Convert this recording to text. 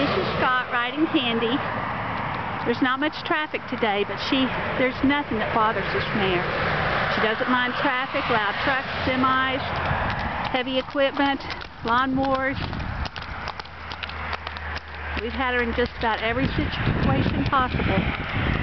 This is Scott riding Candy. There's not much traffic today, but there's nothing that bothers this mare. She doesn't mind traffic, loud trucks, semis, heavy equipment, lawnmowers. We've had her in just about every situation possible.